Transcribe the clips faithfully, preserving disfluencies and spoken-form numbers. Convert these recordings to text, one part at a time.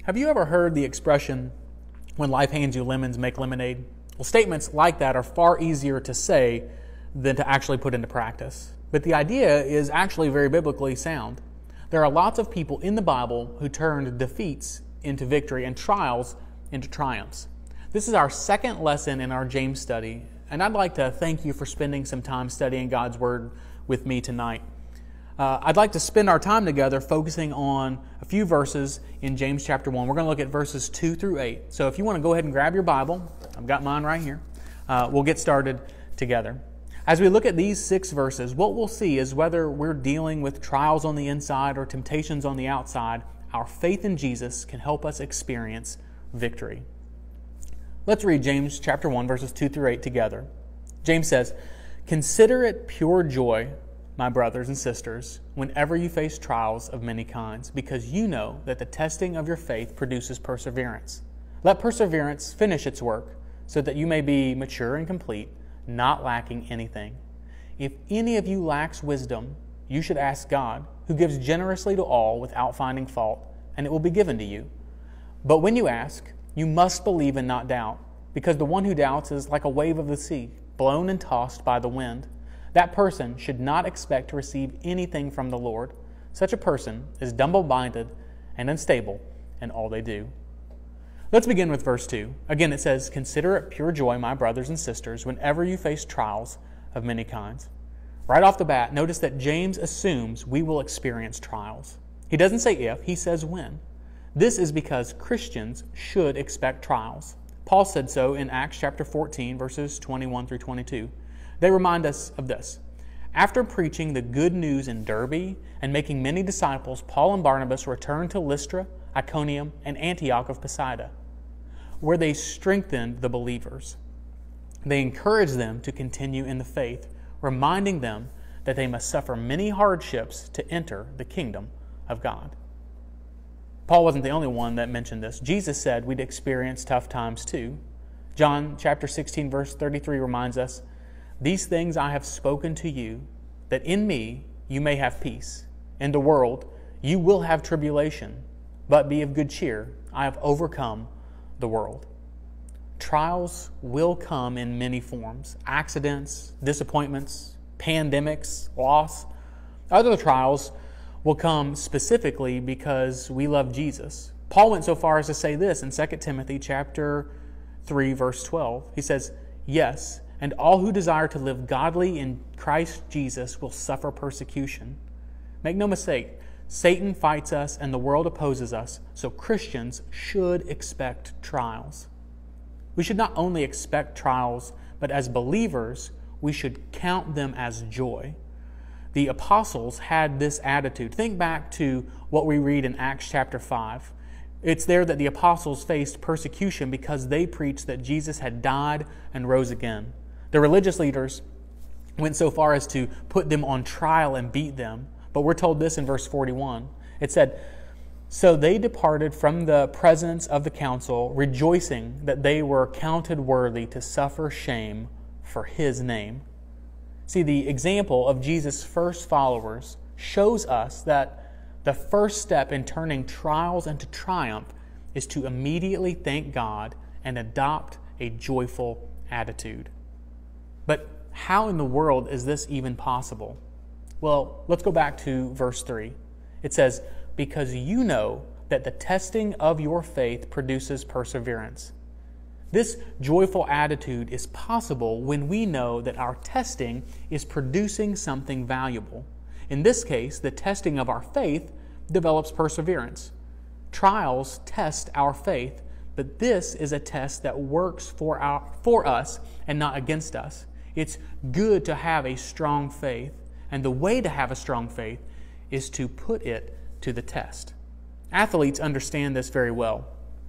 Have you ever heard the expression, when life hands you lemons, make lemonade? Well, statements like that are far easier to say than to actually put into practice. But the idea is actually very biblically sound. There are lots of people in the Bible who turned defeats into victory and trials into triumphs. This is our second lesson in our James study, and I'd like to thank you for spending some time studying God's Word with me tonight. Uh, I'd like to spend our time together focusing on a few verses in James chapter one. We're going to look at verses two through eight. So if you want to go ahead and grab your Bible, I've got mine right here, uh, we'll get started together. As we look at these six verses, what we'll see is whether we're dealing with trials on the inside or temptations on the outside, our faith in Jesus can help us experience victory. Let's read James chapter one, verses two through eight together. James says, "Consider it pure joy, my brothers and sisters, whenever you face trials of many kinds, because you know that the testing of your faith produces perseverance. Let perseverance finish its work, so that you may be mature and complete, not lacking anything. If any of you lacks wisdom, you should ask God, who gives generously to all without finding fault, and it will be given to you. But when you ask, you must believe and not doubt, because the one who doubts is like a wave of the sea, blown and tossed by the wind. That person should not expect to receive anything from the Lord. Such a person is double-minded and unstable in all they do." Let's begin with verse two. Again, it says, "Consider it pure joy, my brothers and sisters, whenever you face trials of many kinds." Right off the bat, notice that James assumes we will experience trials. He doesn't say if, he says when. This is because Christians should expect trials. Paul said so in Acts chapter fourteen, verses twenty-one through twenty-two. They remind us of this. After preaching the good news in Derbe and making many disciples, Paul and Barnabas returned to Lystra, Iconium, and Antioch of Pisidia, where they strengthened the believers. They encouraged them to continue in the faith, reminding them that they must suffer many hardships to enter the kingdom of God. Paul wasn't the only one that mentioned this. Jesus said we'd experience tough times too. John chapter sixteen, verse thirty-three reminds us, "These things I have spoken to you, that in me you may have peace. In the world you will have tribulation, but be of good cheer. I have overcome the world." Trials will come in many forms: accidents, disappointments, pandemics, loss. Other trials will come specifically because we love Jesus. Paul went so far as to say this in Second Timothy chapter three, verse twelve. He says, "Yes, and all who desire to live godly in Christ Jesus will suffer persecution." Make no mistake, Satan fights us and the world opposes us, so Christians should expect trials. We should not only expect trials, but as believers, we should count them as joy. The apostles had this attitude. Think back to what we read in Acts chapter five. It's there that the apostles faced persecution because they preached that Jesus had died and rose again. The religious leaders went so far as to put them on trial and beat them. But we're told this in verse forty-one. It said, "So they departed from the presence of the council, rejoicing that they were counted worthy to suffer shame for his name." See, the example of Jesus' first followers shows us that the first step in turning trials into triumph is to immediately thank God and adopt a joyful attitude. But how in the world is this even possible? Well, let's go back to verse three. It says, "Because you know that the testing of your faith produces perseverance." This joyful attitude is possible when we know that our testing is producing something valuable. In this case, the testing of our faith develops perseverance. Trials test our faith, but this is a test that works for our, for us and not against us. It's good to have a strong faith, and the way to have a strong faith is to put it to the test. Athletes understand this very well.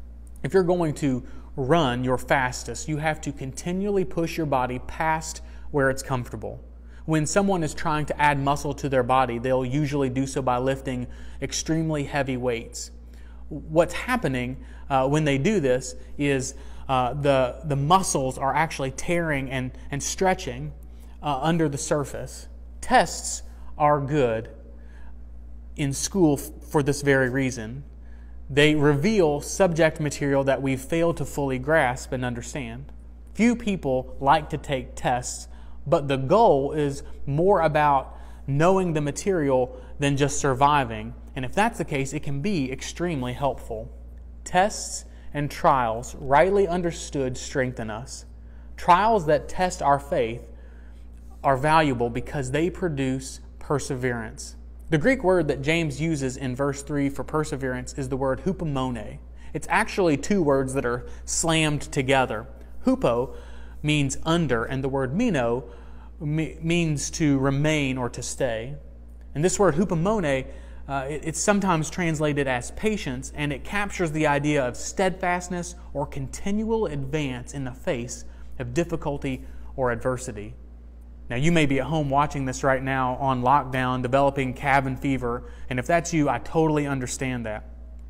If you're going to run your fastest, you have to continually push your body past where it's comfortable. When someone is trying to add muscle to their body, they'll usually do so by lifting extremely heavy weights. What's happening uh, when they do this is uh, the, the muscles are actually tearing and, and stretching uh, under the surface. Tests are good in school f- for this very reason. They reveal subject material that we've failed to fully grasp and understand. Few people like to take tests, but the goal is more about knowing the material than just surviving. And if that's the case, it can be extremely helpful. Tests and trials, rightly understood, strengthen us. Trials that test our faith are valuable because they produce perseverance. The Greek word that James uses in verse three for perseverance is the word hupomone. It's actually two words that are slammed together. Hupo means under, and the word meno me- means to remain or to stay. And this word hupomone, uh, it, it's sometimes translated as patience, and it captures the idea of steadfastness or continual advance in the face of difficulty or adversity. Now, you may be at home watching this right now on lockdown, developing cabin fever, and if that's you, I totally understand that.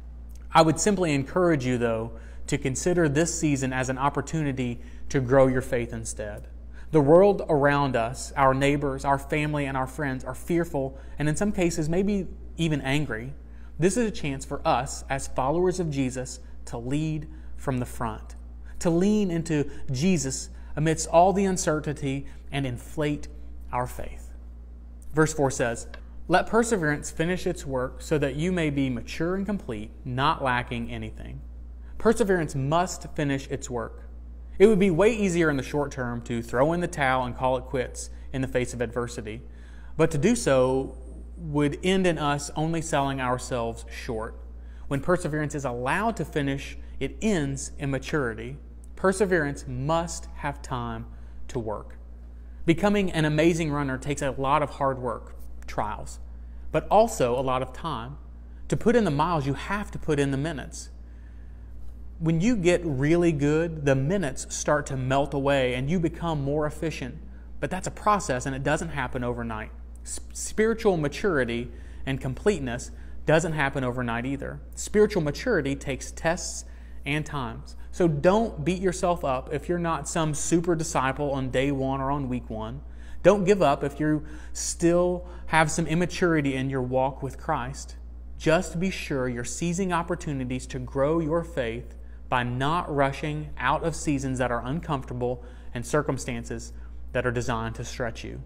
I would simply encourage you, though, to consider this season as an opportunity to grow your faith instead. The world around us, our neighbors, our family, and our friends are fearful, and in some cases, maybe even angry. This is a chance for us, as followers of Jesus, to lead from the front, to lean into Jesus amidst all the uncertainty and inflate our faith. Verse four says, "Let perseverance finish its work so that you may be mature and complete, not lacking anything." Perseverance must finish its work. It would be way easier in the short term to throw in the towel and call it quits in the face of adversity. But to do so would end in us only selling ourselves short. When perseverance is allowed to finish, it ends in maturity. Perseverance must have time to work. Becoming an amazing runner takes a lot of hard work, trials, but also a lot of time. To put in the miles, you have to put in the minutes. When you get really good, the minutes start to melt away and you become more efficient. But that's a process, and it doesn't happen overnight. S- spiritual maturity and completeness doesn't happen overnight either. Spiritual maturity takes tests and times. So don't beat yourself up if you're not some super disciple on day one or on week one. Don't give up if you still have some immaturity in your walk with Christ. Just be sure you're seizing opportunities to grow your faith by not rushing out of seasons that are uncomfortable and circumstances that are designed to stretch you.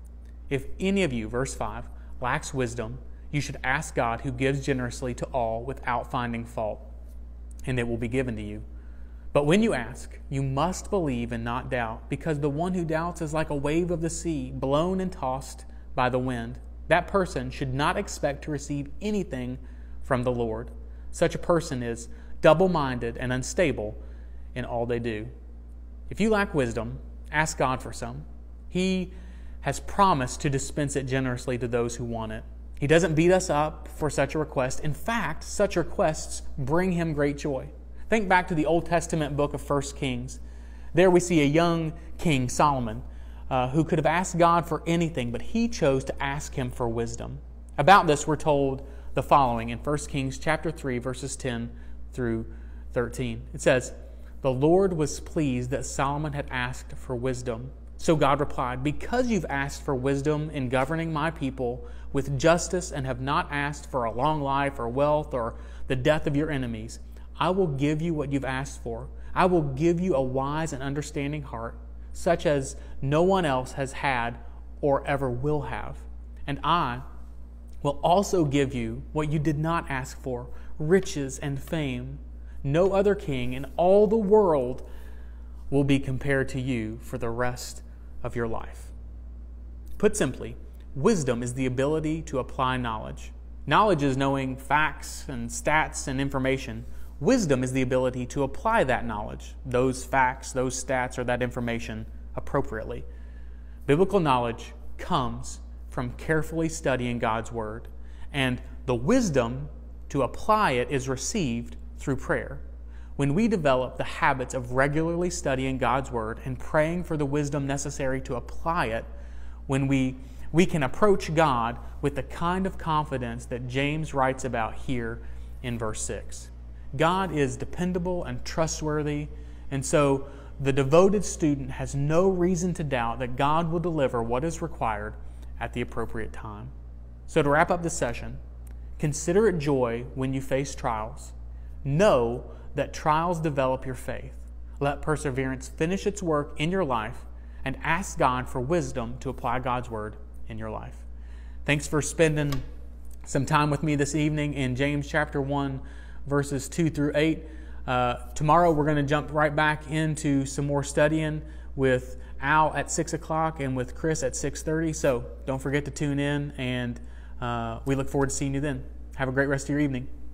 If any of you, verse five, lacks wisdom, you should ask God, who gives generously to all without finding fault, and it will be given to you. But when you ask, you must believe and not doubt, because the one who doubts is like a wave of the sea, blown and tossed by the wind. That person should not expect to receive anything from the Lord. Such a person is double-minded and unstable in all they do. If you lack wisdom, ask God for some. He has promised to dispense it generously to those who want it. He doesn't beat us up for such a request. In fact, such requests bring him great joy. Think back to the Old Testament book of First Kings. There we see a young king, Solomon, uh, who could have asked God for anything, but he chose to ask him for wisdom. About this, we're told the following in First Kings chapter three, verses ten through thirteen. It says, "The Lord was pleased that Solomon had asked for wisdom. So God replied, 'Because you've asked for wisdom in governing my people with justice and have not asked for a long life or wealth or the death of your enemies, I will give you what you've asked for. I will give you a wise and understanding heart, such as no one else has had or ever will have. And I will also give you what you did not ask for, riches and fame. No other king in all the world will be compared to you for the rest of your life." Put simply, wisdom is the ability to apply knowledge. Knowledge is knowing facts and stats and information. Wisdom is the ability to apply that knowledge, those facts, those stats, or that information appropriately. Biblical knowledge comes from carefully studying God's Word, and the wisdom to apply it is received through prayer. When we develop the habits of regularly studying God's Word and praying for the wisdom necessary to apply it, when we, we can approach God with the kind of confidence that James writes about here in verse six. God is dependable and trustworthy, and so the devoted student has no reason to doubt that God will deliver what is required at the appropriate time. So to wrap up this session, Consider it joy when you face trials. Know that trials develop your faith. Let perseverance finish its work in your life, and ask God for wisdom to apply God's word in your life. Thanks for spending some time with me this evening in James chapter one, verses two through eight. Uh, tomorrow we're going to jump right back into some more studying with Al at six o'clock and with Chris at six thirty. So don't forget to tune in, and uh, we look forward to seeing you then. Have a great rest of your evening.